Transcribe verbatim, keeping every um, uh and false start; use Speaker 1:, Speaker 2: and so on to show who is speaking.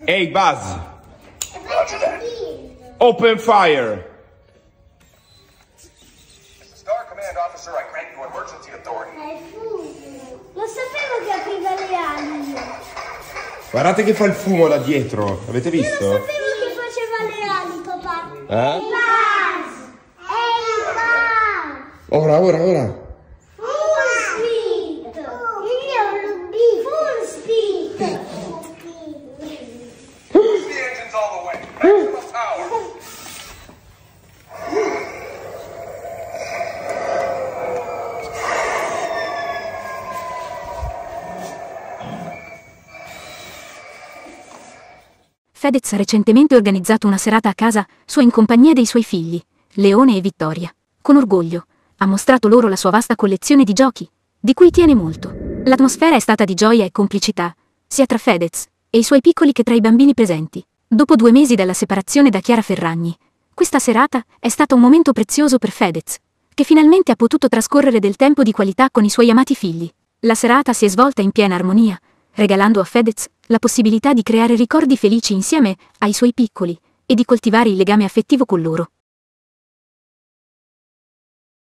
Speaker 1: Ehi, Buzz! Open fire!
Speaker 2: Star Command Officer, I grant you emergency authority.
Speaker 3: Lo sapevo che apriva le ali.
Speaker 1: Guardate che fa il fumo là dietro, avete visto?
Speaker 3: Io lo sapevo che faceva le ali, papà.
Speaker 1: Eh?
Speaker 3: Buzz! Ehi, Buzz!
Speaker 1: Ora, ora, ora.
Speaker 3: Full speed! Io lo dico! Full speed!
Speaker 2: Push the engines all the way. Maximum power.
Speaker 4: Fedez ha recentemente organizzato una serata a casa sua in compagnia dei suoi figli, Leone e Vittoria. Con orgoglio, ha mostrato loro la sua vasta collezione di giochi, di cui tiene molto. L'atmosfera è stata di gioia e complicità, sia tra Fedez e i suoi piccoli che tra i bambini presenti. Dopo due mesi dalla separazione da Chiara Ferragni, questa serata è stata un momento prezioso per Fedez, che finalmente ha potuto trascorrere del tempo di qualità con i suoi amati figli. La serata si è svolta in piena armonia, regalando a Fedez la possibilità di creare ricordi felici insieme ai suoi piccoli e di coltivare il legame affettivo con loro.